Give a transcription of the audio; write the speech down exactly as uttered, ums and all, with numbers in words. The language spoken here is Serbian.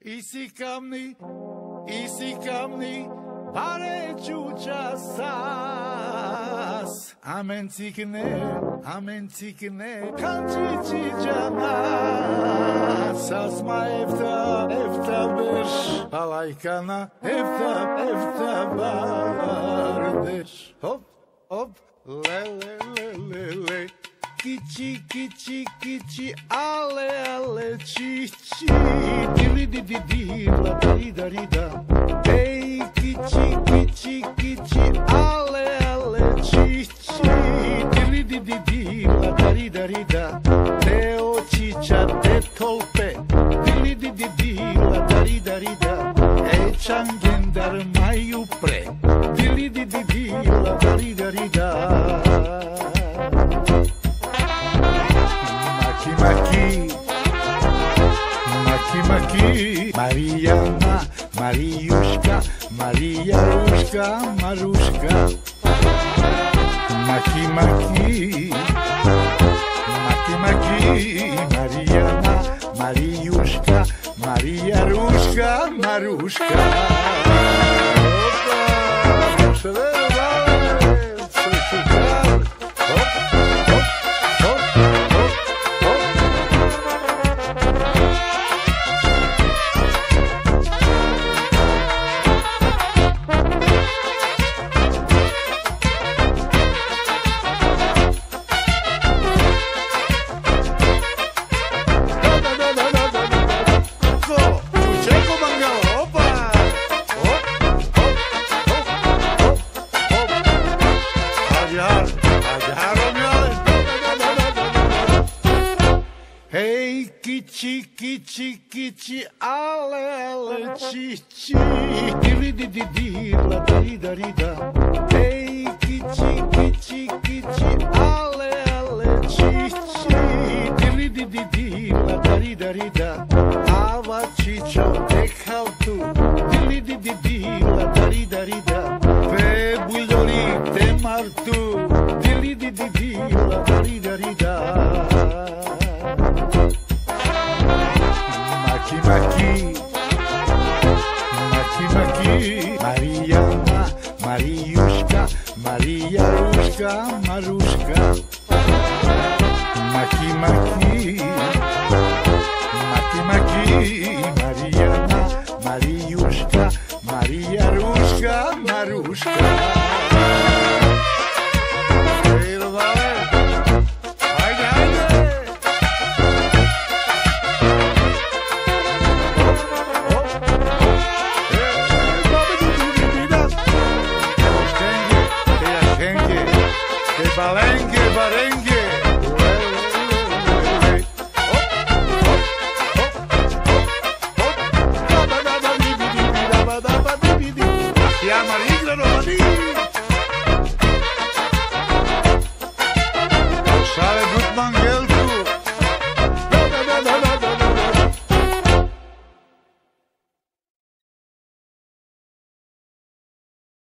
Isi kamni, isi kamni, pare čuča sas. Amen cikne, amen cikne, kanči čiđana. Sasma efta, efta beš, alaykana, efta, efta bardeş. Hop, hop, le, le, le, le, le. Kiçi, kiçi, kiçi, ale, ale, çiçi. Dili, di, di, di, la, di, da, di, da. Hey, kiçi, kiçi, kiçi, ale, ale, çiçi. Dili, di, di, di, la, di, da, di, da. Te očića, te tolpe. Dili, di, di, di, la, di, da, di, da. E čangendar maju pre. Dili, di, di, di, la, di, da, di, da. Maki, maki, maki, Marijana, Marijuška, Marijaruška, Maruška. Maki, maki, maki, maki, Marijana, Marijuška, Marijaruška, Maruška. Opa, še vedno, sve šukar, hop. Kiçi, kiçi, kiçi, ale, ale, çiçi. Dili, di, di, di, la, di, da, di, da. Hey, kiçi, kiçi, kiçi, ale, ale, çiçi. Dili, di, di, di, la, di, da, di, da. Ava çiço, tekal tu. Dili, di, di, di, la, di, da, di, da. Pe buljoli, te martu. Dili, di, di, di, la, di, da, di, da. Maki, maki, maki, maki, Marijana, Marijuška, Marijaruška, Maruška. Maki, maki, maki, maki, Marijana, Marijuška, Marijaruška, Maruška. Balenge, barengue.